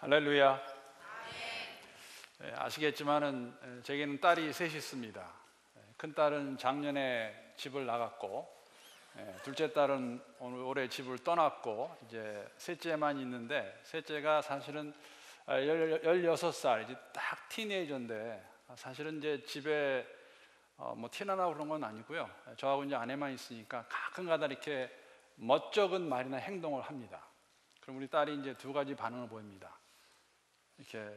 할렐루야. 아시겠지만은 제게는 딸이 셋이 있습니다. 큰 딸은 작년에 집을 나갔고, 둘째 딸은 올해 집을 떠났고, 이제 셋째만 있는데, 셋째가 사실은 16살, 이제 딱 티네이저인데, 사실은 이제 집에 뭐 티나나고 그런 건 아니고요. 저하고 이제 아내만 있으니까 가끔가다 이렇게 멋쩍은 말이나 행동을 합니다. 그럼 우리 딸이 이제 두 가지 반응을 보입니다. 이렇게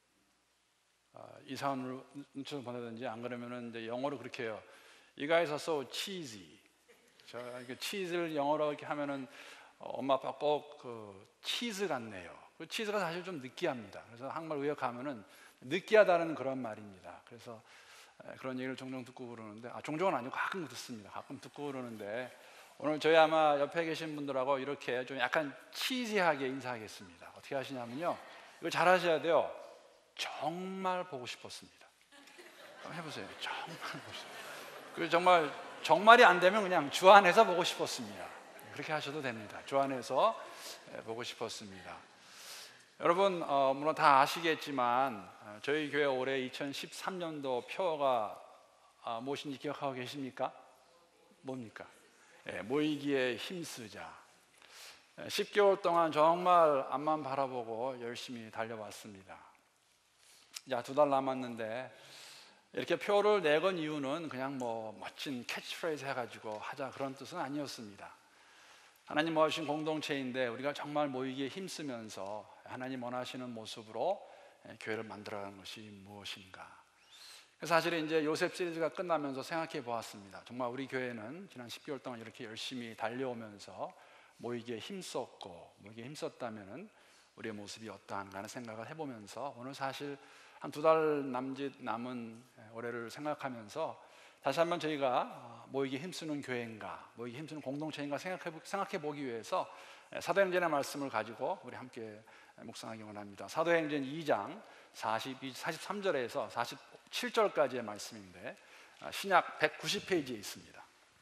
이상한 눈초를 보내든지, 안 그러면은 이제 영어로 그렇게 해요. You guys are so cheesy. 저 치즈를 영어로 이렇게 하면은 엄마 아빠 꼭 그 치즈 같네요. 그 치즈가 사실 좀 느끼합니다. 그래서 한국말 의역하면은 느끼하다는 그런 말입니다. 그래서 그런 얘기를 종종 듣고 그러는데, 종종은 아니고 가끔 듣습니다. 가끔 듣고 그러는데, 오늘 저희 아마 옆에 계신 분들하고 이렇게 좀 약간 치즈하게 인사하겠습니다. 어떻게 하시냐면요, 이거 잘 하셔야 돼요. 정말 보고 싶었습니다. 한번 해보세요. 정말 보고 싶었습니다. 그리고 정말이 안 되면 그냥 주 안에서 보고 싶었습니다. 그렇게 하셔도 됩니다. 주 안에서 보고 싶었습니다. 여러분, 물론 다 아시겠지만 저희 교회 올해 2013년도 표어가 무엇인지 기억하고 계십니까? 뭡니까? 모이기에 힘쓰자. 10개월 동안 정말 앞만 바라보고 열심히 달려왔습니다. 야, 2달 남았는데 이렇게 표를 내건 이유는 그냥 뭐 멋진 캐치프레이즈 해가지고 하자 그런 뜻은 아니었습니다. 하나님 모으신 공동체인데 우리가 정말 모이기에 힘쓰면서 하나님 원하시는 모습으로 교회를 만들어가는 것이 무엇인가. 사실은 이제 요셉 시리즈가 끝나면서 생각해 보았습니다. 정말 우리 교회는 지난 10개월 동안 이렇게 열심히 달려오면서 모이기에 힘썼고, 모이기에 힘썼다면은 우리의 모습이 어떠한가 하는 생각을 해보면서 오늘 사실 한 2달 남짓 남은 올해를 생각하면서 다시 한번 저희가 모이기에 힘쓰는 교회인가, 모이기에 힘쓰는 공동체인가 생각해 보기 위해서 사도행전의 말씀을 가지고 우리 함께 묵상하기 원합니다. 사도행전 2장 43절에서 47절까지의 말씀인데 신약 190페이지에 있습니다.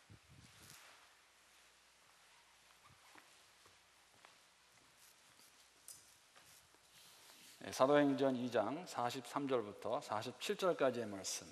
사도행전 2장 43절부터 47절까지의 말씀.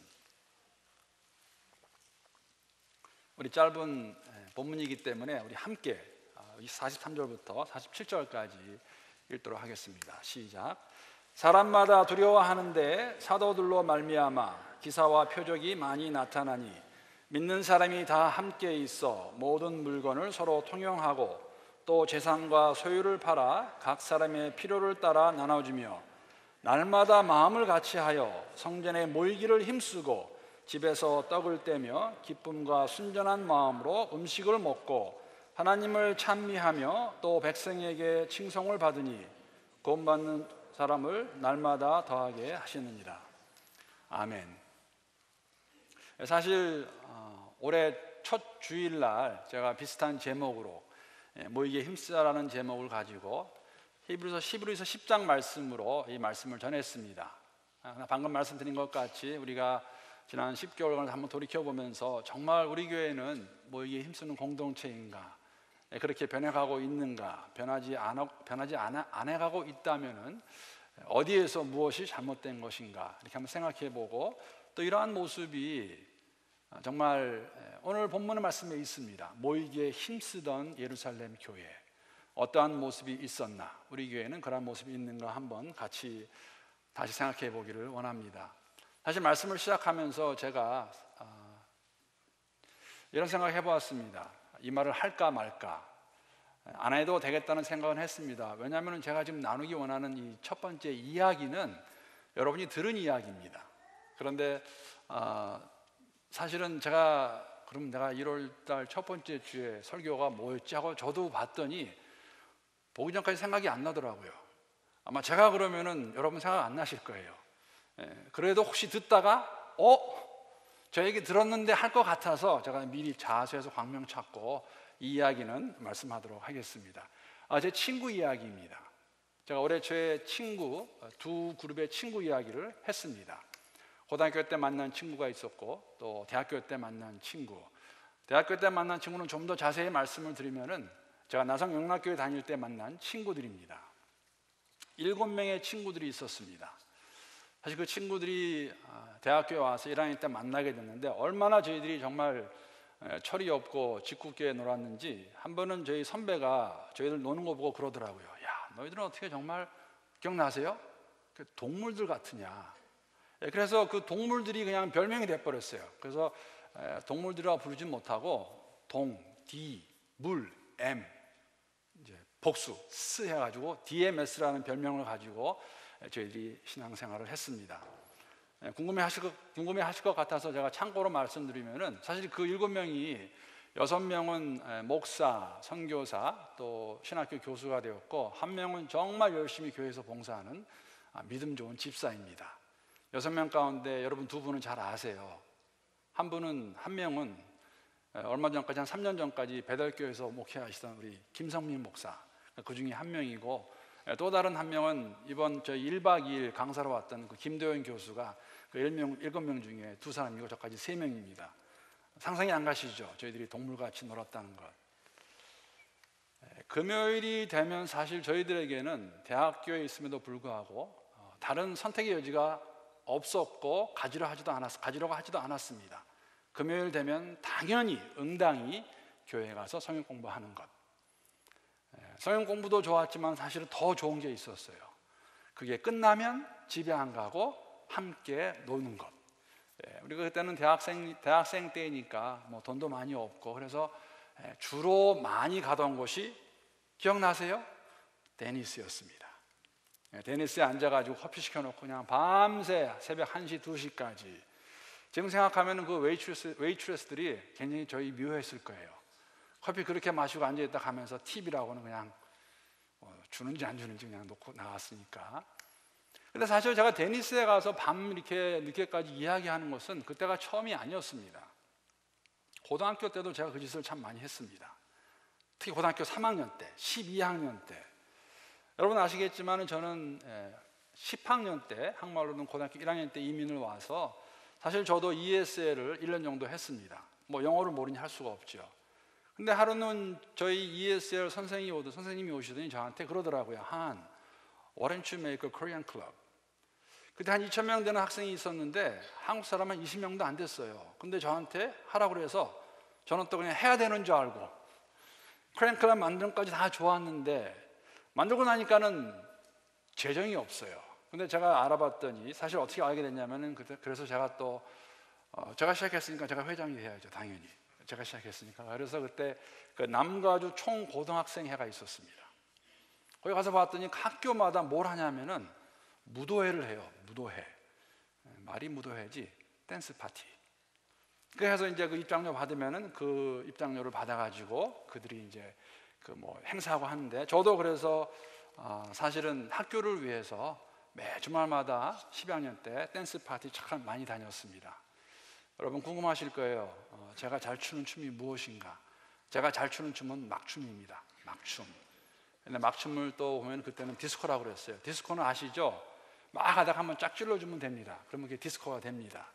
우리 짧은 본문이기 때문에 우리 함께 43절부터 47절까지 읽도록 하겠습니다. 시작. 사람마다 두려워하는데 사도들로 말미암아 기사와 표적이 많이 나타나니 믿는 사람이 다 함께 있어 모든 물건을 서로 통용하고 또 재산과 소유를 팔아 각 사람의 필요를 따라 나눠주며 날마다 마음을 같이하여 성전에 모이기를 힘쓰고 집에서 떡을 떼며 기쁨과 순전한 마음으로 음식을 먹고 하나님을 찬미하며 또 백성에게 칭송을 받으니 구원받는 사람을 날마다 더하게 하시느니라. 아멘. 사실 올해 첫 주일날 제가 비슷한 제목으로 모이기에 힘쓰자라는 제목을 가지고 히브리서 10장 말씀으로 이 말씀을 전했습니다. 방금 말씀드린 것 같이 우리가 지난 10개월간 한번 돌이켜보면서 정말 우리 교회는 모이기에 힘쓰는 공동체인가, 그렇게 변해가고 있는가, 변하지 않아가고 있다면은 어디에서 무엇이 잘못된 것인가 이렇게 한번 생각해보고, 또 이러한 모습이 정말 오늘 본문의 말씀에 있습니다. 모이기에 힘쓰던 예루살렘 교회, 어떠한 모습이 있었나, 우리 교회는 그러한 모습이 있는가 한번 같이 다시 생각해 보기를 원합니다. 사실 말씀을 시작하면서 제가 이런 생각을 해보았습니다. 이 말을 할까 말까, 안 해도 되겠다는 생각은 했습니다. 왜냐하면 제가 지금 나누기 원하는 이 첫 번째 이야기는 여러분이 들은 이야기입니다. 그런데 사실은 그럼 내가 1월달 첫 번째 주에 설교가 뭐였지 하고 저도 봤더니 보기 전까지 생각이 안 나더라고요. 아마 제가 그러면은 여러분 생각 안 나실 거예요. 그래도 혹시 듣다가 저 얘기 들었는데 할 것 같아서 제가 미리 자수해서 광명 찾고 이 이야기는 말씀하도록 하겠습니다. 제 친구 이야기입니다. 제가 올해 제 친구, 두 그룹의 친구 이야기를 했습니다. 고등학교 때 만난 친구가 있었고 또 대학교 때 만난 친구. 대학교 때 만난 친구는 좀 더 자세히 말씀을 드리면은 제가 나성영락교회 다닐 때 만난 친구들입니다. 7명의 친구들이 있었습니다. 사실 그 친구들이 대학교에 와서 1학년 때 만나게 됐는데 얼마나 저희들이 정말 철이 없고 짓궂게 놀았는지 한 번은 저희 선배가 저희들 노는 거 보고 그러더라고요. 야, 너희들은 어떻게 정말 기억나세요? 동물들 같으냐. 그래서 그 동물들이 그냥 별명이 돼버렸어요. 그래서 동물들이라고 부르지 못하고 동, 디, 물, M, 이제 복수, 스 해가지고 DMS라는 별명을 가지고 저희들이 신앙생활을 했습니다. 궁금해하실 것 같아서 제가 참고로 말씀드리면은 사실 그 7명이 6명은 목사, 선교사, 또 신학교 교수가 되었고 1명은 정말 열심히 교회에서 봉사하는 믿음 좋은 집사입니다. 6명 가운데 여러분 2분은 잘 아세요. 한 명은 얼마 전까지 한 3년 전까지 배달교회에서 목회하시던 우리 김성민 목사, 그 중에 1명이고 또 다른 1명은 이번 저희 1박 2일 강사로 왔던 그 김도현 교수가 그 7명 중에 2사람이고 저까지 3명입니다. 상상이 안 가시죠? 저희들이 동물같이 놀았다는 것. 금요일이 되면 사실 저희들에게는 대학교에 있음에도 불구하고 다른 선택의 여지가 없었고 가지려고 하지도 않았습니다. 금요일 되면 당연히 응당히 교회에 가서 성경 공부하는 것. 성경 공부도 좋았지만 사실은 더 좋은 게 있었어요. 그게 끝나면 집에 안 가고 함께 노는 것. 우리가 그때는 대학생 때니까 뭐 돈도 많이 없고 그래서 주로 많이 가던 곳이 기억나세요? 데니스였습니다. 데니스에 앉아가지고 커피 시켜놓고 그냥 밤새 새벽 1시, 2시까지. 지금 생각하면 그 웨이트레스들이 굉장히 저희 미워했을 거예요. 커피 그렇게 마시고 앉아있다 가면서 팁이라고는 그냥 주는지 안 주는지 그냥 놓고 나왔으니까. 근데 사실 제가 데니스에 가서 밤 이렇게 늦게까지 이야기하는 것은 그때가 처음이 아니었습니다. 고등학교 때도 제가 그 짓을 참 많이 했습니다. 특히 고등학교 3학년 때, 12학년 때. 여러분 아시겠지만 저는 10학년 때, 한국말로는 고등학교 1학년 때 이민을 와서 사실 저도 ESL을 1년 정도 했습니다. 뭐 영어를 모르니 할 수가 없죠. 근데 하루는 저희 ESL 선생님이 오시더니 저한테 그러더라고요. Why don't you make a Korean club? 그때 한 2,000명 되는 학생이 있었는데 한국 사람 한 20명도 안 됐어요. 근데 저한테 하라고 그래서 저는 또 그냥 해야 되는 줄 알고 코리안 클럽 만드는 것까지 다 좋았는데 만들고 나니까는 재정이 없어요. 근데 제가 알아봤더니 사실 어떻게 알게 됐냐면은 그래서 제가 또 제가 시작했으니까 제가 회장이 돼야죠. 당연히 제가 시작했으니까. 그래서 그때 그 남가주 총고등학생회가 있었습니다. 거기 가서 봤더니 학교마다 뭘 하냐면은 무도회를 해요. 무도회. 말이 무도회지 댄스 파티. 그래서 이제 그 입장료 받으면은 그 입장료를 받아가지고 그들이 이제 그 뭐 행사하고 하는데 저도 그래서 사실은 학교를 위해서 매 주말마다 10학년 때 댄스 파티 참 많이 다녔습니다. 여러분 궁금하실 거예요. 제가 잘 추는 춤이 무엇인가? 제가 잘 추는 춤은 막춤입니다. 막춤. 근데 막춤을 또 보면 그때는 디스코라고 그랬어요. 디스코는 아시죠? 막 하다가 한번 쫙 찔러주면 됩니다. 그러면 그게 디스코가 됩니다.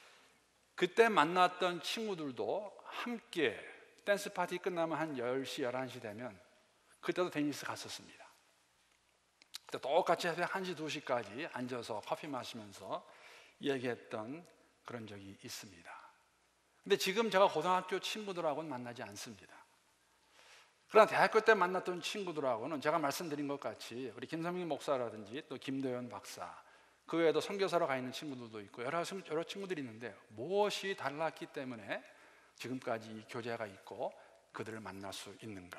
그때 만났던 친구들도 함께 댄스 파티 끝나면 한 10시, 11시 되면 그때도 데니스 갔었습니다. 그때 똑같이 새벽 1시, 2시까지 앉아서 커피 마시면서 얘기했던 그런 적이 있습니다. 근데 지금 제가 고등학교 친구들하고는 만나지 않습니다. 그러나 대학교 때 만났던 친구들하고는 제가 말씀드린 것 같이 우리 김성민 목사라든지 또 김도현 박사 그 외에도 선교사로 가 있는 친구들도 있고 여러 친구들이 있는데 무엇이 달랐기 때문에 지금까지 이 교제가 있고 그들을 만날 수 있는가?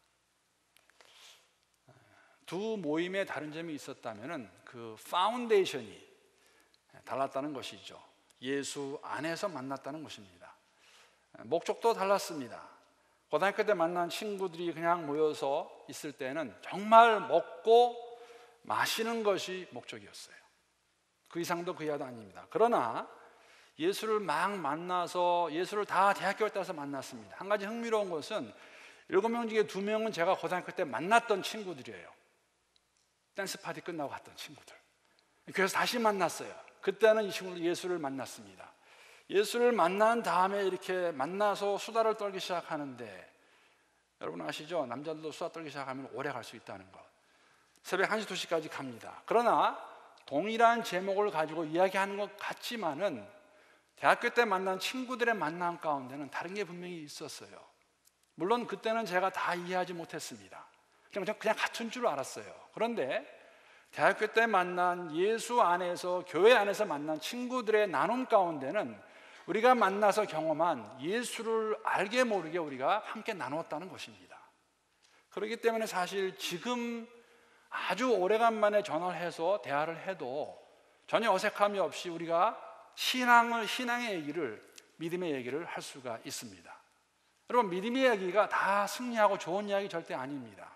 두 모임에 다른 점이 있었다면 그 파운데이션이 달랐다는 것이죠. 예수 안에서 만났다는 것입니다. 목적도 달랐습니다. 고등학교 때 만난 친구들이 그냥 모여서 있을 때는 정말 먹고 마시는 것이 목적이었어요. 그 이상도 그 이하도 아닙니다. 그러나 예수를 막 만나서 예수를 다 대학교 때서 만났습니다. 한 가지 흥미로운 것은 7명 중에 2명은 제가 고등학교 때 만났던 친구들이에요. 댄스 파티 끝나고 갔던 친구들. 그래서 다시 만났어요. 그때는 이 친구들 예수를 만났습니다. 예수를 만난 다음에 이렇게 만나서 수다를 떨기 시작하는데 여러분 아시죠? 남자들도 수다 떨기 시작하면 오래 갈 수 있다는 것. 새벽 1시, 2시까지 갑니다. 그러나 동일한 제목을 가지고 이야기하는 것 같지만은 대학교 때 만난 친구들의 만남 가운데는 다른 게 분명히 있었어요. 물론 그때는 제가 다 이해하지 못했습니다. 그냥 같은 줄 알았어요. 그런데 대학교 때 만난 예수 안에서, 교회 안에서 만난 친구들의 나눔 가운데는 우리가 만나서 경험한 예수를 알게 모르게 우리가 함께 나누었다는 것입니다. 그렇기 때문에 사실 지금 아주 오래간만에 전화를 해서 대화를 해도 전혀 어색함이 없이 우리가 신앙의 얘기를, 믿음의 얘기를 할 수가 있습니다. 여러분, 믿음의 얘기가 다 승리하고 좋은 이야기 절대 아닙니다.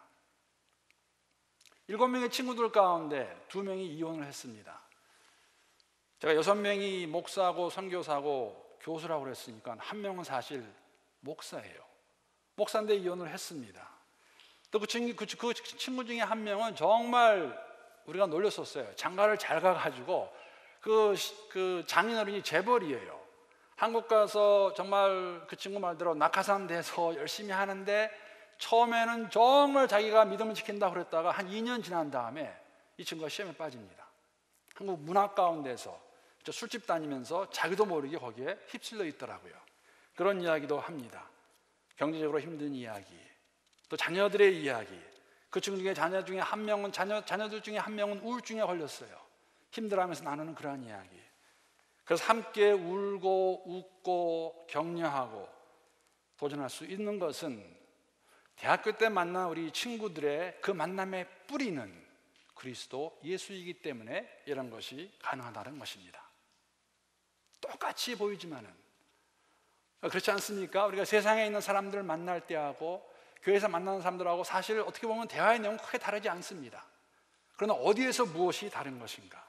7명의 친구들 가운데 2명이 이혼을 했습니다. 제가 6명이 목사고 선교사고 교수라고 그랬으니까 1명은 사실 목사예요. 목사인데 이혼을 했습니다. 또 그 친구 중에 1명은 정말 우리가 놀렸었어요. 장가를 잘 가가지고 그 장인어른이 재벌이에요. 한국 가서 정말 그 친구 말대로 낙하산 돼서 열심히 하는데 처음에는 정말 자기가 믿음을 지킨다고 그랬다가 한 2년 지난 다음에 이 친구가 시험에 빠집니다. 한국 문화 가운데서 술집 다니면서 자기도 모르게 거기에 휩쓸려 있더라고요. 그런 이야기도 합니다. 경제적으로 힘든 이야기, 또 자녀들의 이야기. 그 친구 중에 자녀들 중에 한 명은 우울증에 걸렸어요. 힘들어하면서 나누는 그러한 이야기. 그래서 함께 울고 웃고 격려하고 도전할 수 있는 것은 대학교 때 만난 우리 친구들의 그 만남의 뿌리는 그리스도 예수이기 때문에 이런 것이 가능하다는 것입니다. 똑같이 보이지만은 그렇지 않습니까? 우리가 세상에 있는 사람들을 만날 때하고 교회에서 만나는 사람들하고 사실 어떻게 보면 대화의 내용은 크게 다르지 않습니다. 그러나 어디에서 무엇이 다른 것인가?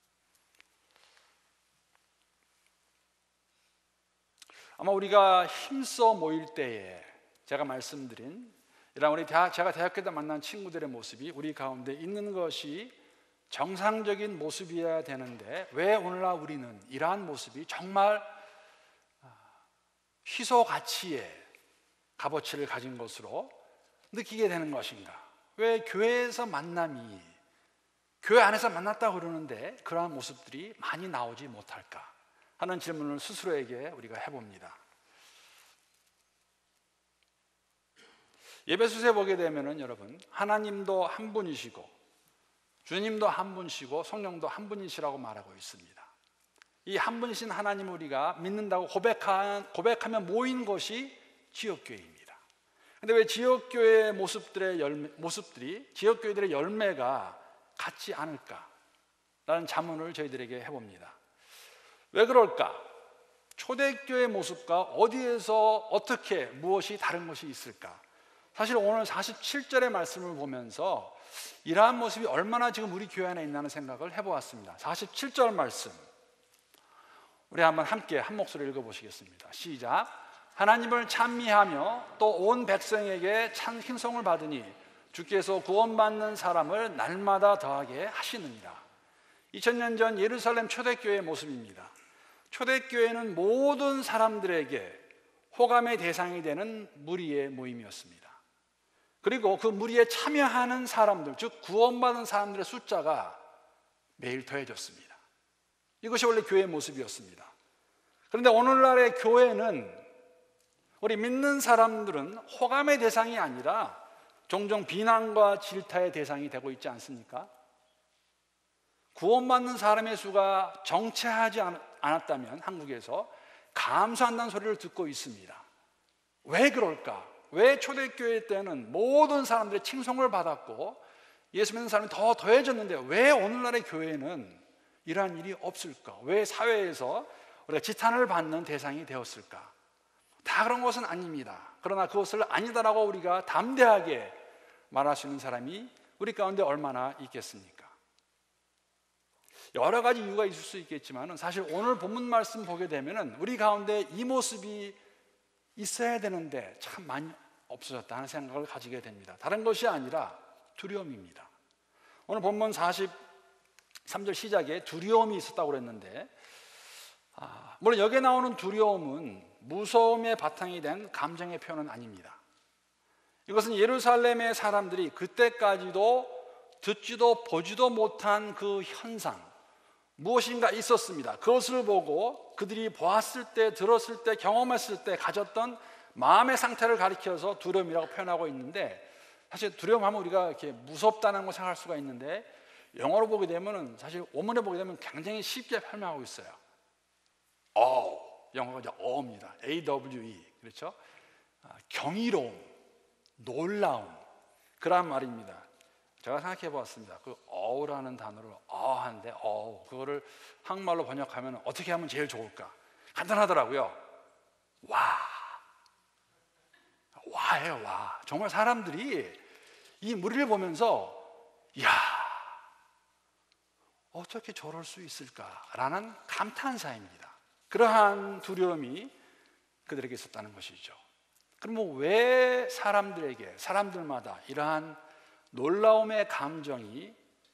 아마 우리가 힘써 모일 때에 제가 말씀드린 이런 제가 대학교 때 만난 친구들의 모습이 우리 가운데 있는 것이 정상적인 모습이어야 되는데 왜 오늘날 우리는 이러한 모습이 정말 희소 가치의 값어치를 가진 것으로 느끼게 되는 것인가? 왜 교회에서 만남이 교회 안에서 만났다고 그러는데 그러한 모습들이 많이 나오지 못할까 하는 질문을 스스로에게 우리가 해봅니다. 예배수에 보게 되면은 여러분, 하나님도 한 분이시고 주님도 한 분이시고 성령도 한 분이시라고 말하고 있습니다. 이 한 분이신 하나님을 우리가 믿는다고 고백하면 모인 것이 지역교회입니다. 그런데 왜 지역교회의 모습들이 지역교회들의 열매가 같지 않을까라는 자문을 저희들에게 해봅니다. 왜 그럴까? 초대교회 모습과 어디에서 어떻게 무엇이 다른 것이 있을까? 사실 오늘 47절의 말씀을 보면서 이러한 모습이 얼마나 지금 우리 교회 안에 있나는 생각을 해보았습니다. 47절 말씀 우리 한번 함께 한 목소리로 읽어보시겠습니다. 시작. 하나님을 찬미하며 또 온 백성에게 찬송을 받으니 주께서 구원받는 사람을 날마다 더하게 하시느니라. 2000년 전 예루살렘 초대교회의 모습입니다. 초대교회는 모든 사람들에게 호감의 대상이 되는 무리의 모임이었습니다. 그리고 그 무리에 참여하는 사람들, 즉 구원받은 사람들의 숫자가 매일 더해졌습니다. 이것이 원래 교회의 모습이었습니다. 그런데 오늘날의 교회는 우리 믿는 사람들은 호감의 대상이 아니라 종종 비난과 질타의 대상이 되고 있지 않습니까? 구원받는 사람의 수가 정체하지 않았다면 한국에서 감사한다는 소리를 듣고 있습니다. 왜 그럴까? 왜 초대교회 때는 모든 사람들의 칭송을 받았고 예수 믿는 사람이 더 더해졌는데 왜 오늘날의 교회는 이러한 일이 없을까? 왜 사회에서 우리가 지탄을 받는 대상이 되었을까? 다 그런 것은 아닙니다. 그러나 그것을 아니다라고 우리가 담대하게 말할 수 있는 사람이 우리 가운데 얼마나 있겠습니까? 여러 가지 이유가 있을 수 있겠지만 사실 오늘 본문 말씀 보게 되면 우리 가운데 이 모습이 있어야 되는데 참 많이 없어졌다는 생각을 가지게 됩니다. 다른 것이 아니라 두려움입니다. 오늘 본문 43절 시작에 두려움이 있었다고 그랬는데 물론 여기에 나오는 두려움은 무서움의 바탕이 된 감정의 표현은 아닙니다. 이것은 예루살렘의 사람들이 그때까지도 듣지도 보지도 못한 그 현상, 무엇인가 있었습니다. 그것을 보고 그들이 보았을 때, 들었을 때, 경험했을 때 가졌던 마음의 상태를 가리켜서 두려움이라고 표현하고 있는데, 사실 두려움하면 우리가 이렇게 무섭다는 걸 생각할 수가 있는데, 영어로 보게 되면, 사실 원문에 보게 되면 굉장히 쉽게 설명하고 있어요. 영어가 이제 어입니다. AWE. 그렇죠? 경이로움, 놀라움, 그런 말입니다. 제가 생각해 보았습니다. 그 어우라는 단어를 하는데 그거를 한국말로 번역하면 어떻게 하면 제일 좋을까? 간단하더라고요. 와예요, 와. 정말 사람들이 이 무리를 보면서 이야, 어떻게 저럴 수 있을까라는 감탄사입니다. 그러한 두려움이 그들에게 있었다는 것이죠. 그럼 왜 사람들마다 이러한 놀라움의 감정이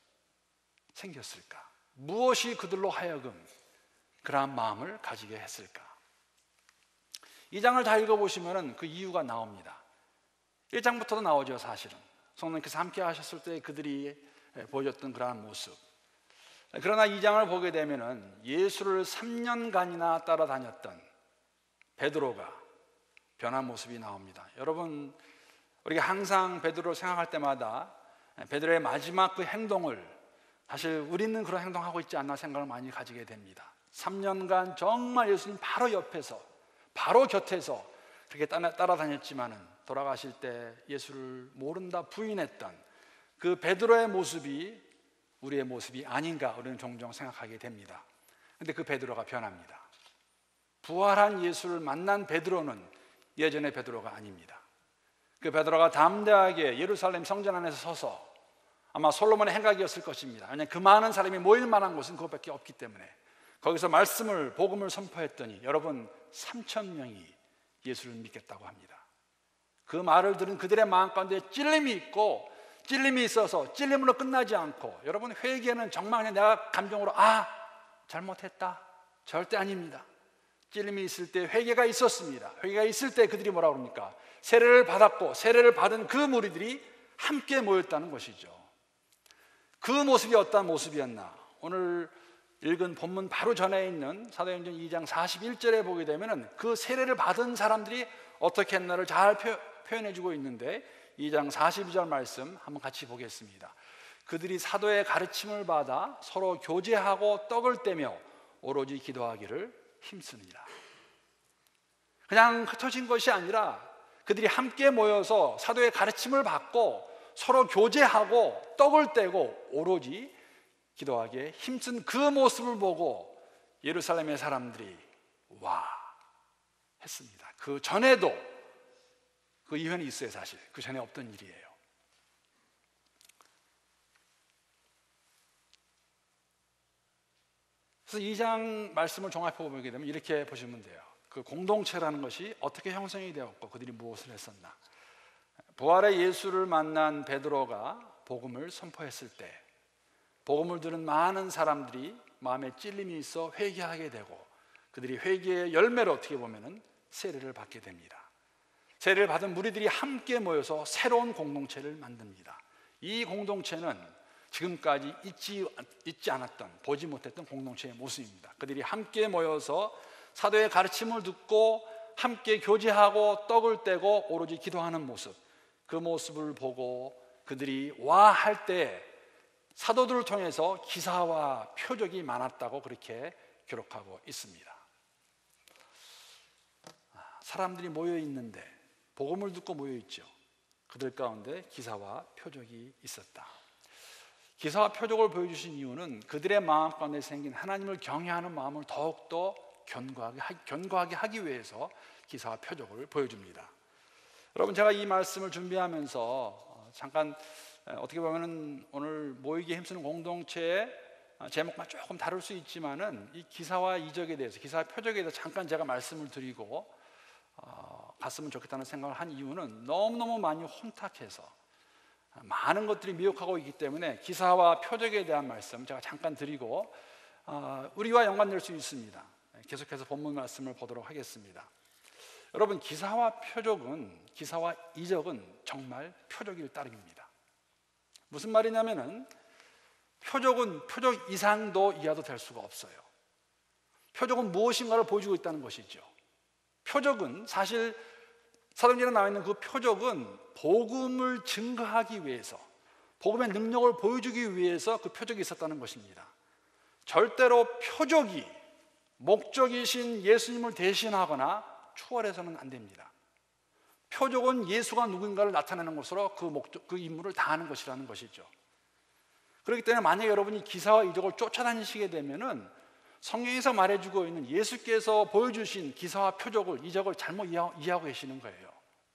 생겼을까? 무엇이 그들로 하여금 그러한 마음을 가지게 했을까? 이 장을 다 읽어보시면 그 이유가 나옵니다. 1장부터도 나오죠. 사실은 성령께서 함께 하셨을 때 그들이 보여줬던 그러한 모습. 그러나 이 장을 보게 되면 예수를 3년간이나 따라다녔던 베드로가 변한 모습이 나옵니다. 여러분, 우리가 항상 베드로를 생각할 때마다 베드로의 마지막 그 행동을, 사실 우리는 그런 행동하고 있지 않나 생각을 많이 가지게 됩니다. 3년간 정말 예수님 바로 옆에서, 바로 곁에서 그렇게 따라다녔지만은 돌아가실 때 예수를 모른다 부인했던 그 베드로의 모습이 우리의 모습이 아닌가 우리는 종종 생각하게 됩니다. 그런데 그 베드로가 변합니다. 부활한 예수를 만난 베드로는 예전의 베드로가 아닙니다. 그 베드로가 담대하게 예루살렘 성전 안에서 서서, 아마 솔로몬의 행각이었을 것입니다. 왜냐하면 그 많은 사람이 모일 만한 곳은 그것밖에 없기 때문에 거기서 복음을 선포했더니 여러분 3,000명이 예수를 믿겠다고 합니다. 그 말을 들은 그들의 마음 가운데 찔림이 있고, 찔림이 있어서 찔림으로 끝나지 않고, 여러분 회개는 정말 그냥 내가 감정으로 잘못했다, 절대 아닙니다. 찔림이 있을 때 회개가 있었습니다. 회개가 있을 때 그들이 뭐라고 합니까? 세례를 받았고 세례를 받은 그 무리들이 함께 모였다는 것이죠. 그 모습이 어떤 모습이었나? 오늘 읽은 본문 바로 전에 있는 사도행전 2장 41절에 보게 되면 그 세례를 받은 사람들이 어떻게 했나를 잘 표현해주고 있는데, 2장 42절 말씀 한번 같이 보겠습니다. 그들이 사도의 가르침을 받아 서로 교제하고 떡을 떼며 오로지 기도하기를 힘쓰느니라. 그냥 흩어진 것이 아니라 그들이 함께 모여서 사도의 가르침을 받고 서로 교제하고 떡을 떼고 오로지 기도하기에 힘쓴 그 모습을 보고 예루살렘의 사람들이 와 했습니다. 그 전에도 그 이유는 있어요. 사실 그 전에 없던 일이에요. 그래서 2장 말씀을 종합해 보게 되면 이렇게 보시면 돼요. 그 공동체라는 것이 어떻게 형성이 되었고 그들이 무엇을 했었나. 부활의 예수를 만난 베드로가 복음을 선포했을 때 복음을 들은 많은 사람들이 마음에 찔림이 있어 회개하게 되고, 그들이 회개의 열매로 어떻게 보면은 세례를 받게 됩니다. 세례를 받은 무리들이 함께 모여서 새로운 공동체를 만듭니다. 이 공동체는 지금까지 잊지 않았던, 보지 못했던 공동체의 모습입니다. 그들이 함께 모여서 사도의 가르침을 듣고 함께 교제하고 떡을 떼고 오로지 기도하는 모습, 그 모습을 보고 그들이 와 할 때 사도들을 통해서 기사와 표적이 많았다고 그렇게 기록하고 있습니다. 사람들이 모여 있는데, 복음을 듣고 모여 있죠. 그들 가운데 기사와 표적이 있었다. 기사와 표적을 보여주신 이유는 그들의 마음 가운데 생긴 하나님을 경외하는 마음을 더욱더 견고하게 하기 위해서 기사와 표적을 보여줍니다. 여러분, 제가 이 말씀을 준비하면서 잠깐 어떻게 보면 오늘 모이기 힘쓰는 공동체의 제목만 조금 다를 수 있지만은 이 기사와 이적에 대해서, 기사와 표적에 대해서 잠깐 제가 말씀을 드리고 갔으면 좋겠다는 생각을 한 이유는 너무너무 많이 혼탁해서 많은 것들이 미혹하고 있기 때문에 기사와 표적에 대한 말씀 제가 잠깐 드리고 우리와 연관될 수 있습니다. 계속해서 본문 말씀을 보도록 하겠습니다. 여러분, 기사와 이적은 정말 표적일 따름입니다. 무슨 말이냐면은 표적은 표적 이상도 이하도 될 수가 없어요. 표적은 무엇인가를 보여주고 있다는 것이죠. 표적은 사실 사도행전에 나와 있는 그 표적은 복음을 증거하기 위해서, 복음의 능력을 보여주기 위해서 그 표적이 있었다는 것입니다. 절대로 표적이 목적이신 예수님을 대신하거나 추월해서는 안 됩니다. 표적은 예수가 누군가를 나타내는 것으로 그 임무를 다하는 것이라는 것이죠. 그렇기 때문에 만약에 여러분이 기사와 이적을 쫓아다니시게 되면은 성경에서 말해주고 있는 예수께서 보여주신 기사와 표적을, 이적을 잘못 이해하고 계시는 거예요.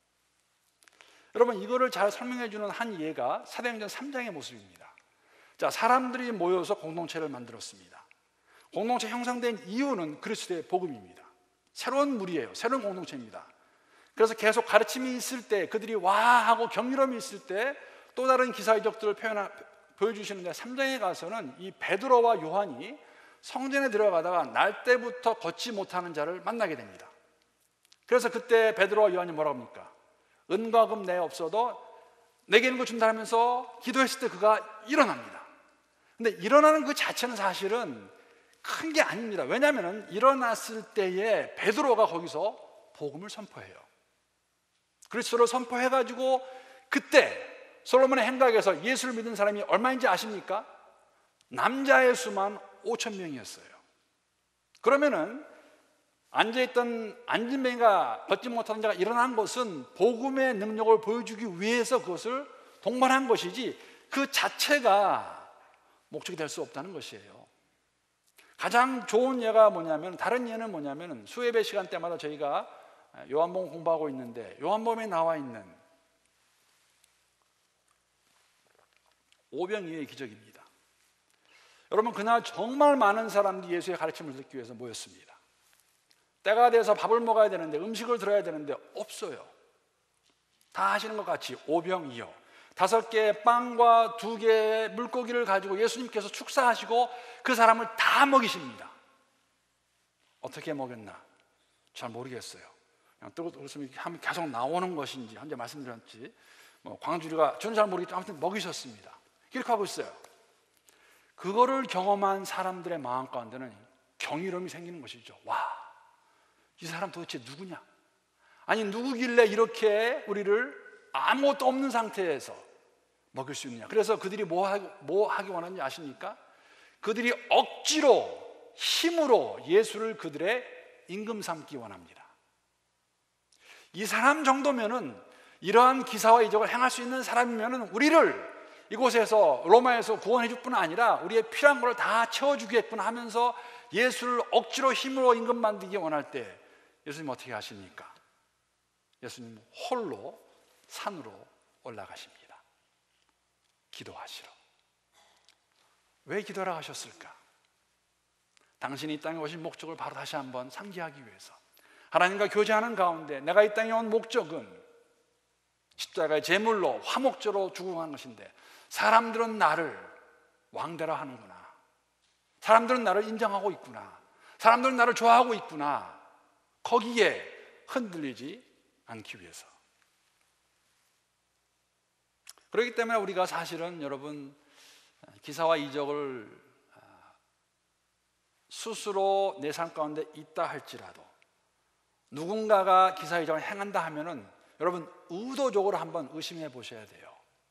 여러분, 이거를 잘 설명해 주는 한 예가 사도행전 3장의 모습입니다. 자, 사람들이 모여서 공동체를 만들었습니다. 공동체 형성된 이유는 그리스도의 복음입니다. 새로운 무리예요. 새로운 공동체입니다. 그래서 계속 가르침이 있을 때, 그들이 와 하고 경이로움이 있을 때 또 다른 기사 이적들을 보여주시는데 3장에 가서는 이 베드로와 요한이 성전에 들어가다가 날 때부터 걷지 못하는 자를 만나게 됩니다. 그래서 그때 베드로와 요한이 뭐라고 합니까? 은과 금 내 없어도 내게 있는 거 준다 하면서 기도했을 때 그가 일어납니다. 근데 일어나는 그 자체는 사실은 큰 게 아닙니다. 왜냐하면 일어났을 때에 베드로가 거기서 복음을 선포해요. 그리스도를 선포해가지고 그때 솔로몬의 행각에서 예수를 믿은 사람이 얼마인지 아십니까? 남자의 수만 5,000명이었어요. 그러면은 앉아있던 안진뱅이가 걷지 못하는 자가 일어난 것은 복음의 능력을 보여주기 위해서 그것을 동반한 것이지 그 자체가 목적이 될 수 없다는 것이에요. 가장 좋은 예가 뭐냐면, 다른 예는 뭐냐면 수예배 시간 때마다 저희가 요한복음 공부하고 있는데 요한복음에 나와 있는 오병이어의 기적입니다. 여러분, 그날 정말 많은 사람들이 예수의 가르침을 듣기 위해서 모였습니다. 때가 돼서 밥을 먹어야 되는데, 음식을 들어야 되는데 없어요. 다 하시는 것 같이 오병이어 5개의 빵과 2개의 물고기를 가지고 예수님께서 축사하시고 그 사람을 다 먹이십니다. 어떻게 먹였나? 잘 모르겠어요. 그냥 뜨거운 웃음이 계속 나오는 것인지, 현재 말씀드렸지, 광주리가 저는 잘 모르겠지만 아무튼 먹이셨습니다. 이렇게 하고 있어요. 그거를 경험한 사람들의 마음 가운데는 경이로움이 생기는 것이죠. 와, 이 사람 도대체 누구냐? 아니, 누구길래 이렇게 우리를 아무것도 없는 상태에서 먹일 수 있느냐? 그래서 그들이 뭐 하기 원하는지 아십니까? 그들이 억지로 힘으로 예수를 그들의 임금 삼기 원합니다. 이 사람 정도면은, 이러한 기사와 이적을 행할 수 있는 사람이면은 우리를 이곳에서 로마에서 구원해 줄 뿐 아니라 우리의 필요한 걸 다 채워주겠구나 하면서 예수를 억지로 힘으로 임금 만들기 원할 때 예수님 어떻게 하십니까? 예수님 홀로 산으로 올라가십니다. 기도하시러. 왜 기도하러 가셨을까? 당신이 이 땅에 오신 목적을 바로 다시 한번 상기하기 위해서, 하나님과 교제하는 가운데 내가 이 땅에 온 목적은 십자가의 제물로 화목제로 죽어간 것인데 사람들은 나를 왕대라 하는구나, 사람들은 나를 인정하고 있구나, 사람들은 나를 좋아하고 있구나, 거기에 흔들리지 않기 위해서. 그렇기 때문에 우리가 사실은 여러분, 기사와 이적을 스스로 내 삶 가운데 있다 할지라도 누군가가 기사 이적을 행한다 하면은 여러분 의도적으로 한번 의심해 보셔야 돼요.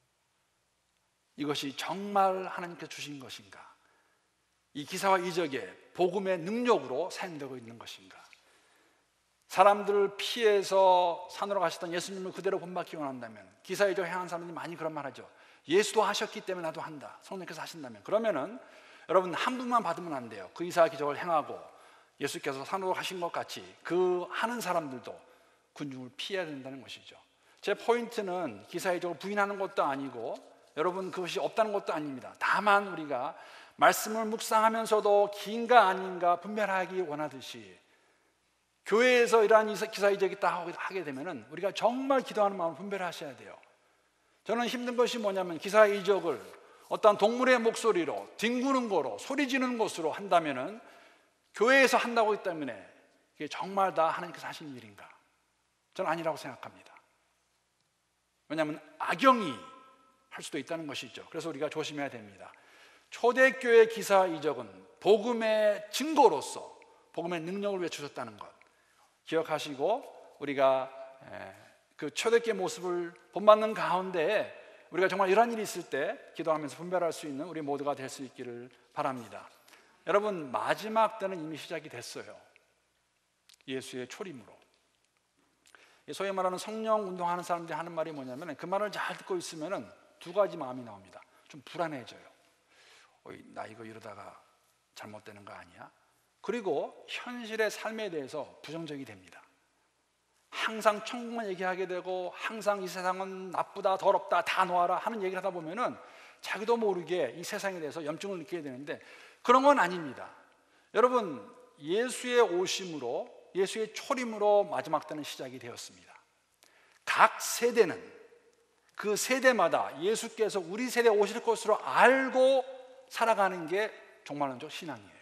이것이 정말 하나님께서 주신 것인가? 이 기사와 이적의 복음의 능력으로 사용되고 있는 것인가? 사람들을 피해서 산으로 가셨던 예수님을 그대로 본받기 원한다면, 기사 이적 행한 사람들이 많이 그런 말 하죠. 예수도 하셨기 때문에 나도 한다. 성령께서 하신다면. 그러면은 여러분 한 분만 받으면 안 돼요. 그 기사 기적을 행하고 예수께서 산으로 가신 것 같이 그 하는 사람들도 군중을 피해야 된다는 것이죠. 제 포인트는 기사 이적을 부인하는 것도 아니고 여러분 그것이 없다는 것도 아닙니다. 다만 우리가 말씀을 묵상하면서도 긴가 아닌가 분별하기 원하듯이 교회에서 이러한 기사 이적이 있다 하게 되면 우리가 정말 기도하는 마음을 분별하셔야 돼요. 저는 힘든 것이 뭐냐면 기사 이적을 어떤 동물의 목소리로 뒹구는 거로 소리 지르는 것으로 한다면 교회에서 한다고 했기 때문에 이게 정말 다 하나님께서 하신 일인가? 저는 아니라고 생각합니다. 왜냐하면 악영이 할 수도 있다는 것이죠. 그래서 우리가 조심해야 됩니다. 초대교회 기사 이적은 복음의 증거로서 복음의 능력을 외쳐줬다는 것 기억하시고, 우리가 그 초대교회 모습을 본받는 가운데 우리가 정말 이런 일이 있을 때 기도하면서 분별할 수 있는 우리 모두가 될 수 있기를 바랍니다. 여러분, 마지막 때는 이미 시작이 됐어요. 예수의 초림으로. 소위 말하는 성령 운동하는 사람들이 하는 말이 뭐냐면, 그 말을 잘 듣고 있으면 두 가지 마음이 나옵니다. 좀 불안해져요. 나 이거 이러다가 잘못되는 거 아니야? 그리고 현실의 삶에 대해서 부정적이 됩니다. 항상 천국만 얘기하게 되고, 항상 이 세상은 나쁘다, 더럽다, 다 놓아라 하는 얘기를 하다 보면은 자기도 모르게 이 세상에 대해서 염증을 느끼게 되는데, 그런 건 아닙니다. 여러분, 예수의 오심으로, 예수의 초림으로 마지막 때는 시작이 되었습니다. 각 세대는 그 세대마다 예수께서 우리 세대에 오실 것으로 알고 살아가는 게 종말론적 신앙이에요.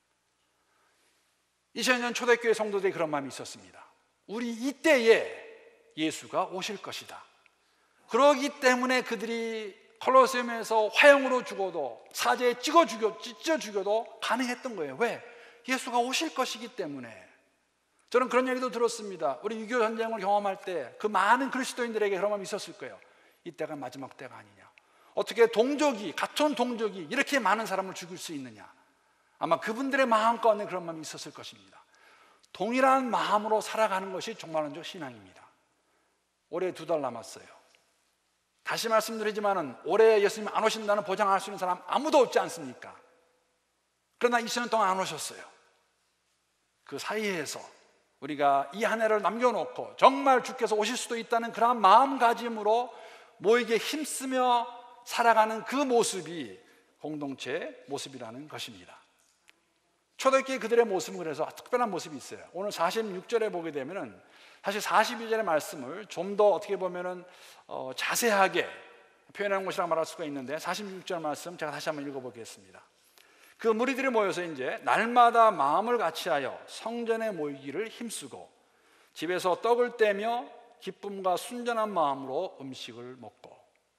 2000년 초대교회 성도들이 그런 마음이 있었습니다. 우리 이때에 예수가 오실 것이다. 그러기 때문에 그들이 콜로세움에서 화형으로 죽어도, 사제에 찢어 죽여도 가능했던 거예요. 왜? 예수가 오실 것이기 때문에. 저는 그런 얘기도 들었습니다. 우리 6.25 전쟁을 경험할 때 그 많은 그리스도인들에게 그런 마음이 있었을 거예요. 이때가 마지막 때가 아니냐. 어떻게 같은 동족이 이렇게 많은 사람을 죽일 수 있느냐. 아마 그분들의 마음 가운데 그런 마음이 있었을 것입니다. 동일한 마음으로 살아가는 것이 종말론적 신앙입니다. 올해 2달 남았어요. 다시 말씀드리지만 올해 예수님 안 오신다는 보장할 수 있는 사람 아무도 없지 않습니까? 그러나 20년 동안 안 오셨어요. 그 사이에서 우리가 이 한 해를 남겨놓고 정말 주께서 오실 수도 있다는 그러한 마음가짐으로 모이게 힘쓰며 살아가는 그 모습이 공동체의 모습이라는 것입니다. 초대교회 그들의 모습은 그래서 특별한 모습이 있어요. 오늘 46절에 보게 되면은 사실 42절의 말씀을 좀 더 어떻게 보면은 자세하게 표현하는 것이라고 말할 수가 있는데, 46절 말씀 제가 다시 한번 읽어보겠습니다. 그 무리들이 모여서 이제 날마다 마음을 같이하여 성전에 모이기를 힘쓰고 집에서 떡을 떼며 기쁨과 순전한 마음으로 음식을 먹고.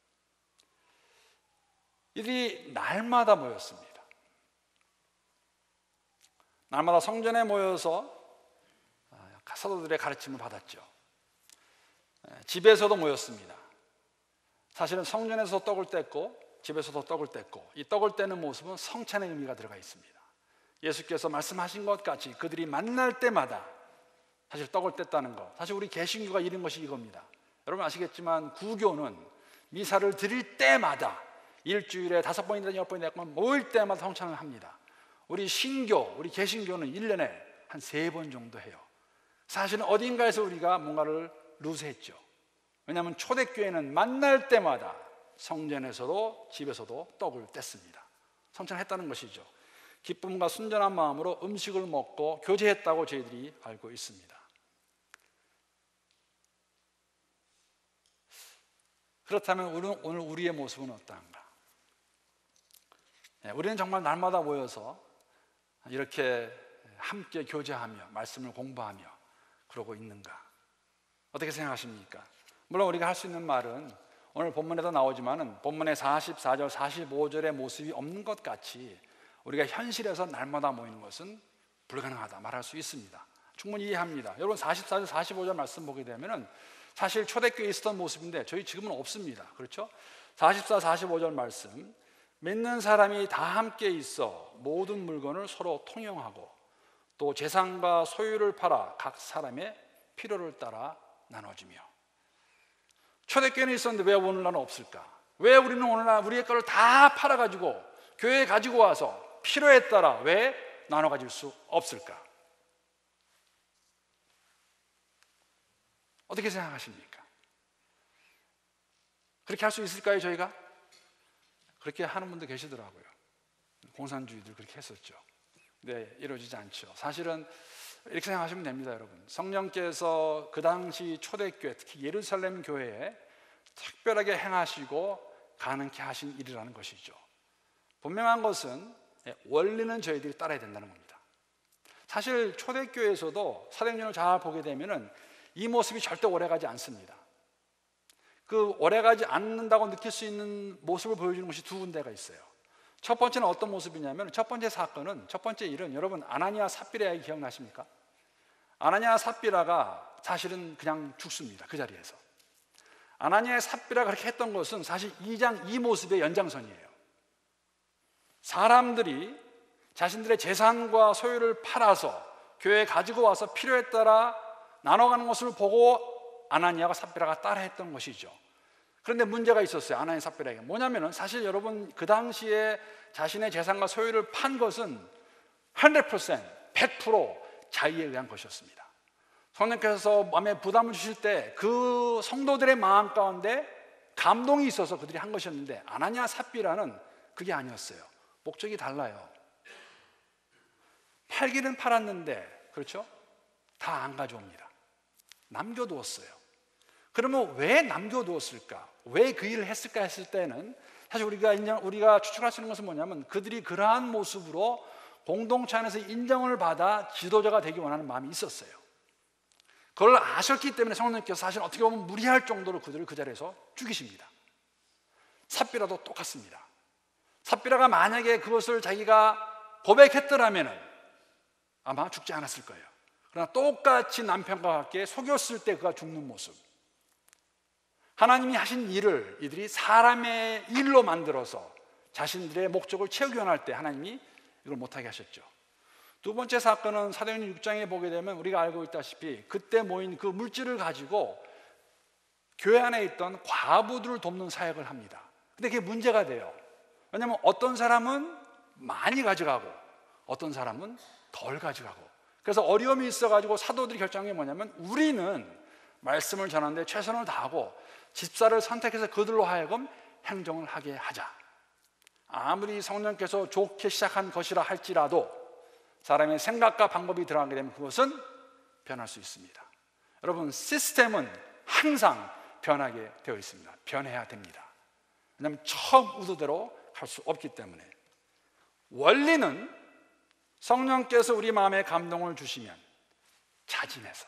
이들이 날마다 모였습니다. 날마다 성전에 모여서 사도들의 가르침을 받았죠. 집에서도 모였습니다. 사실은 성전에서 떡을 뗐고 집에서도 떡을 뗐고, 이 떡을 떼는 모습은 성찬의 의미가 들어가 있습니다. 예수께서 말씀하신 것 같이 그들이 만날 때마다 사실 떡을 뗐다는 것, 사실 우리 개신교가 이런 것이 이겁니다. 여러분 아시겠지만 구교는 미사를 드릴 때마다 일주일에 5번이든 10번이든 모일 때마다 성찬을 합니다. 우리 신교, 우리 개신교는 1년에 한 3번 정도 해요. 사실은 어딘가에서 우리가 뭔가를 루즈했죠. 왜냐하면 초대교회는 만날 때마다 성전에서도 집에서도 떡을 뗐습니다. 성찬했다는 것이죠. 기쁨과 순전한 마음으로 음식을 먹고 교제했다고 저희들이 알고 있습니다. 그렇다면 오늘 우리의 모습은 어떠한가? 우리는 정말 날마다 모여서 이렇게 함께 교제하며 말씀을 공부하며 그러고 있는가? 어떻게 생각하십니까? 물론 우리가 할 수 있는 말은 오늘 본문에도 나오지만 본문의 44절, 45절의 모습이 없는 것 같이 우리가 현실에서 날마다 모이는 것은 불가능하다 말할 수 있습니다. 충분히 이해합니다. 여러분 44절, 45절 말씀 보게 되면 사실 초대교회에 있었던 모습인데 저희 지금은 없습니다. 그렇죠? 44, 45절 말씀, 믿는 사람이 다 함께 있어 모든 물건을 서로 통용하고 또 재산과 소유를 팔아 각 사람의 필요를 따라 나눠주며. 초대교회는 있었는데 왜 오늘날은 없을까? 왜 우리는 오늘날 우리의 거를 다 팔아가지고 교회에 가지고 와서 필요에 따라 왜 나눠 가질 수 없을까? 어떻게 생각하십니까? 그렇게 할 수 있을까요, 저희가? 그렇게 하는 분도 계시더라고요. 공산주의들 그렇게 했었죠. 네, 이루어지지 않죠. 사실은 이렇게 생각하시면 됩니다, 여러분. 성령께서 그 당시 초대교회, 특히 예루살렘 교회에 특별하게 행하시고 가능케 하신 일이라는 것이죠. 분명한 것은 원리는 저희들이 따라야 된다는 겁니다. 사실 초대교회에서도 사도행전을 잘 보게 되면 이 모습이 절대 오래가지 않습니다. 그 오래가지 않는다고 느낄 수 있는 모습을 보여주는 것이 두 군데가 있어요. 첫 번째는 어떤 모습이냐면, 첫 번째 사건은, 첫 번째 일은 여러분 아나니아 삽비라 이야기 기억나십니까? 아나니아 삽비라가 사실은 그냥 죽습니다. 그 자리에서. 아나니아 삽비라가 그렇게 했던 것은 사실 2장 이 모습의 연장선이에요. 사람들이 자신들의 재산과 소유를 팔아서 교회에 가지고 와서 필요에 따라 나눠가는 것을 보고 아나니아와 삽비라가 따라했던 것이죠. 그런데 문제가 있었어요. 아나니아 삽비라에게. 뭐냐면은 사실 여러분 그 당시에 자신의 재산과 소유를 판 것은 100% 자의에 의한 것이었습니다. 성령께서 마음에 부담을 주실 때 그 성도들의 마음 가운데 감동이 있어서 그들이 한 것이었는데, 아나니아 삽비라는 그게 아니었어요. 목적이 달라요. 팔기는 팔았는데, 그렇죠? 다 안 가져옵니다. 남겨두었어요. 그러면 왜 남겨두었을까? 왜 그 일을 했을까 했을 때는 사실 우리가 추측할 수 있는 것은 뭐냐면, 그들이 그러한 모습으로 공동체 안에서 인정을 받아 지도자가 되기 원하는 마음이 있었어요. 그걸 아셨기 때문에 성령님께서 사실 어떻게 보면 무리할 정도로 그들을 그 자리에서 죽이십니다. 삽비라도 똑같습니다. 삽비라가 만약에 그것을 자기가 고백했더라면 아마 죽지 않았을 거예요. 그러나 똑같이 남편과 함께 속였을 때 그가 죽는 모습, 하나님이 하신 일을 이들이 사람의 일로 만들어서 자신들의 목적을 채우기 원할 때 하나님이 이걸 못하게 하셨죠. 두 번째 사건은 사도행전 6장에 보게 되면 우리가 알고 있다시피 그때 모인 그 물질을 가지고 교회 안에 있던 과부들을 돕는 사역을 합니다. 근데 그게 문제가 돼요. 왜냐하면 어떤 사람은 많이 가져가고 어떤 사람은 덜 가져가고, 그래서 어려움이 있어가지고 사도들이 결정한 게 뭐냐면, 우리는 말씀을 전하는데 최선을 다하고 집사를 선택해서 그들로 하여금 행정을 하게 하자. 아무리 성령께서 좋게 시작한 것이라 할지라도 사람의 생각과 방법이 들어가게 되면 그것은 변할 수 있습니다. 여러분, 시스템은 항상 변하게 되어 있습니다. 변해야 됩니다. 왜냐하면 처음 의도대로 갈 수 없기 때문에. 원리는 성령께서 우리 마음에 감동을 주시면 자진해서,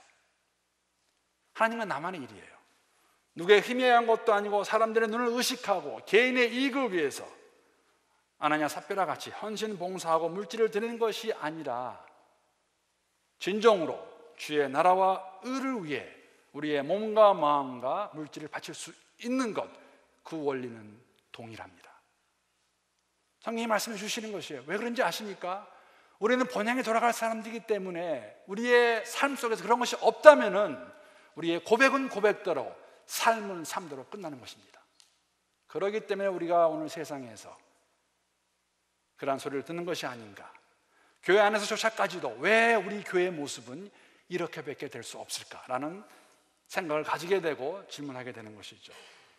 하나님은 나만의 일이에요. 누구의 힘에 의한 것도 아니고 사람들의 눈을 의식하고 개인의 이익을 위해서 아나니아 삽비라 같이 헌신 봉사하고 물질을 드리는 것이 아니라 진정으로 주의 나라와 의를 위해 우리의 몸과 마음과 물질을 바칠 수 있는 것, 그 원리는 동일합니다. 성경이 말씀해 주시는 것이에요. 왜 그런지 아십니까? 우리는 본향에 돌아갈 사람들이기 때문에 우리의 삶 속에서 그런 것이 없다면은 우리의 고백은 고백대로, 삶은 삶대로 끝나는 것입니다. 그렇기 때문에 우리가 오늘 세상에서 그러한 소리를 듣는 것이 아닌가. 교회 안에서조차까지도 왜 우리 교회의 모습은 이렇게밖에 될 수 없을까라는 생각을 가지게 되고 질문하게 되는 것이죠.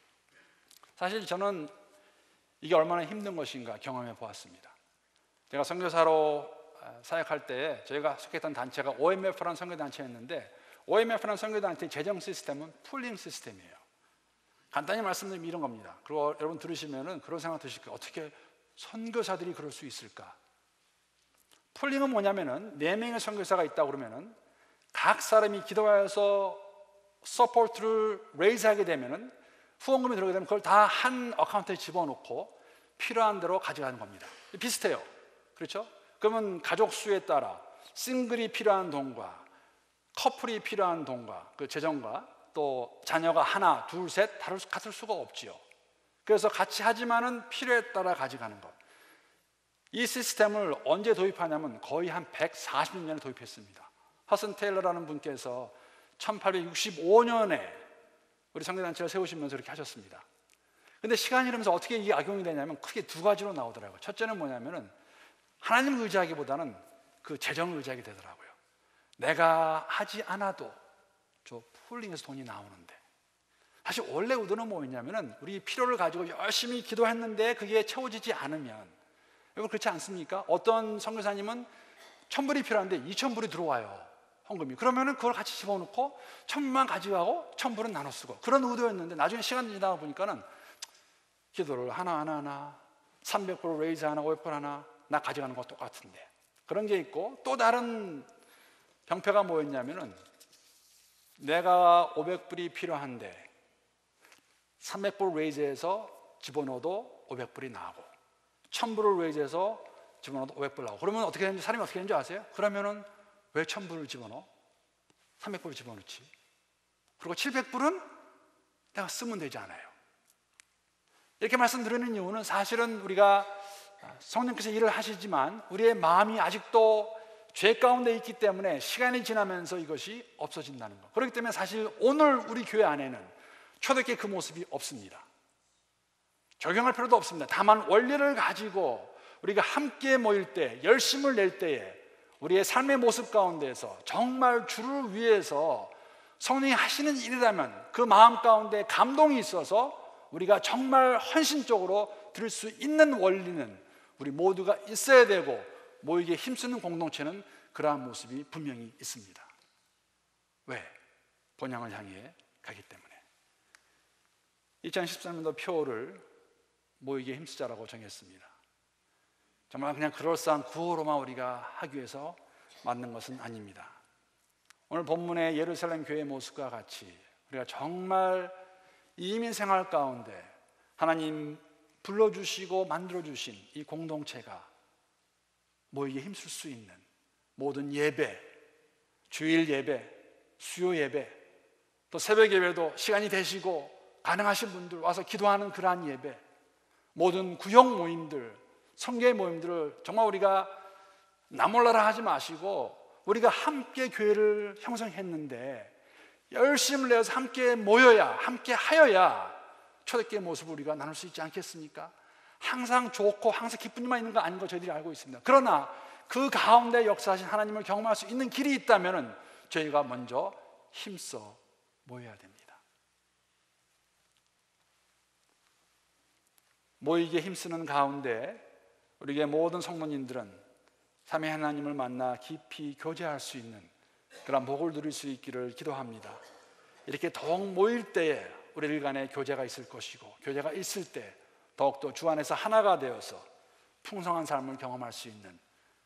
사실 저는 이게 얼마나 힘든 것인가 경험해 보았습니다. 제가 선교사로 사역할 때 저희가 속했던 단체가 OMF라는 선교단체였는데, OMF라는 선교단체의 재정 시스템은 풀링 시스템이에요. 간단히 말씀드리면 이런 겁니다. 그리고 여러분 들으시면은 그런 생각 드실 거예요. 어떻게 선교사들이 그럴 수 있을까? 풀링은 뭐냐면은 4명의 선교사가 있다고 그러면은 각 사람이 기도하여서 서포트를 레이즈하게 되면은 후원금이 들어오게 되면 그걸 다 한 어카운트에 집어넣고 필요한 대로 가져가는 겁니다. 비슷해요. 그렇죠? 그러면 가족 수에 따라 싱글이 필요한 돈과 커플이 필요한 돈과 그 재정과 또 자녀가 하나, 둘, 셋 같을 수가 없지요. 그래서 같이 하지만은 필요에 따라 가져가는 것. 이 시스템을 언제 도입하냐면 거의 한 140년에 도입했습니다. 허슨 테일러라는 분께서 1865년에 우리 선교단체를 세우시면서 이렇게 하셨습니다. 근데 시간이 흐르면서 어떻게 이게 악용이 되냐면 크게 두 가지로 나오더라고요. 첫째는 뭐냐면은 하나님을 의지하기보다는 그 재정을 의지하게 되더라고요. 내가 하지 않아도 저 풀링에서 돈이 나오는데, 사실 원래 의도는 뭐였냐면은 우리 필요를 가지고 열심히 기도했는데 그게 채워지지 않으면, 여러분 그렇지 않습니까? 어떤 선교사님은 1,000불이 필요한데 2,000불이 들어와요, 헌금이. 그러면은 그걸 같이 집어넣고 1,000불만 가져가고 1,000불은 나눠 쓰고, 그런 의도였는데 나중에 시간이 지나가 보니까는 기도를 하나 300불 레이즈 하나, 500불 하나, 나 가져가는 거 똑같은데, 그런 게 있고, 또 다른 병폐가 뭐였냐면은 내가 500불이 필요한데 300불 레이즈해서 집어넣어도 500불이 나오고 1000불을 레이즈해서 집어넣어도 500불 나오고 그러면 어떻게 되는지 사람이 어떻게 되는지 아세요? 그러면은 왜 1000불을 집어넣어? 300불을 집어넣지. 그리고 700불은 내가 쓰면 되지 않아요. 이렇게 말씀드리는 이유는 사실은 우리가 성령께서 일을 하시지만 우리의 마음이 아직도 죄 가운데 있기 때문에 시간이 지나면서 이것이 없어진다는 것. 그렇기 때문에 사실 오늘 우리 교회 안에는 초대교회 그 모습이 없습니다. 적용할 필요도 없습니다. 다만 원리를 가지고 우리가 함께 모일 때, 열심을 낼 때에 우리의 삶의 모습 가운데에서 정말 주를 위해서 성령이 하시는 일이라면 그 마음 가운데 감동이 있어서 우리가 정말 헌신적으로 들을 수 있는 원리는 우리 모두가 있어야 되고 모이기에 힘쓰는 공동체는 그러한 모습이 분명히 있습니다. 왜? 본향을 향해 가기 때문에. 2013년도 표를 모이기에 힘쓰자라고 정했습니다. 정말 그냥 그럴싸한 구호로만 우리가 하기 위해서 만든 것은 아닙니다. 오늘 본문의 예루살렘 교회의 모습과 같이 우리가 정말 이민 생활 가운데 하나님 불러주시고 만들어주신 이 공동체가 모이기에 힘쓸 수 있는 모든 예배, 주일 예배, 수요 예배, 또 새벽 예배도 시간이 되시고 가능하신 분들 와서 기도하는 그러한 예배, 모든 구역 모임들, 성교의 모임들을 정말 우리가 나몰라라 하지 마시고 우리가 함께 교회를 형성했는데 열심을 내어서 함께 모여야, 함께 하여야 초대교회의 모습을 우리가 나눌 수 있지 않겠습니까? 항상 좋고 항상 기쁜 일만 있는 거 아닌 거 저희들이 알고 있습니다. 그러나 그 가운데 역사하신 하나님을 경험할 수 있는 길이 있다면 저희가 먼저 힘써 모여야 됩니다. 모이기에 힘쓰는 가운데 우리의 모든 성도님들은 삼위 하나님을 만나 깊이 교제할 수 있는 그런 복을 누릴 수 있기를 기도합니다. 이렇게 더욱 모일 때에 우리들 간에 교제가 있을 것이고 교제가 있을 때 더욱더 주 안에서 하나가 되어서 풍성한 삶을 경험할 수 있는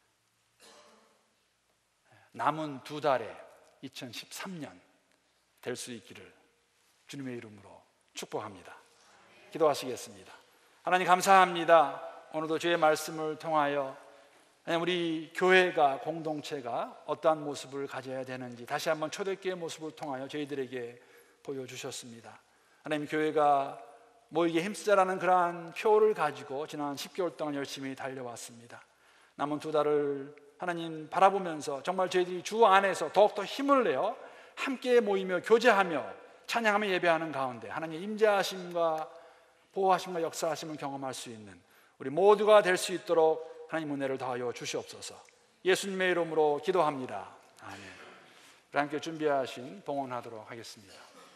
남은 2달의 2013년 될 수 있기를 주님의 이름으로 축복합니다. 기도하시겠습니다. 하나님 감사합니다. 오늘도 주의 말씀을 통하여 우리 교회가 공동체가 어떠한 모습을 가져야 되는지 다시 한번 초대교회의 모습을 통하여 저희들에게 보여주셨습니다. 하나님 교회가 모이기에 힘쓰자라는 그러한 표를 가지고 지난 10개월 동안 열심히 달려왔습니다. 남은 2달을 하나님 바라보면서 정말 저희들이 주 안에서 더욱더 힘을 내어 함께 모이며 교제하며 찬양하며 예배하는 가운데 하나님의 임재하심과 보호하심과 역사하심을 경험할 수 있는 우리 모두가 될 수 있도록 하나님 은혜를 더하여 주시옵소서. 예수님의 이름으로 기도합니다. 아멘. 함께 준비하신 봉헌하도록 하겠습니다.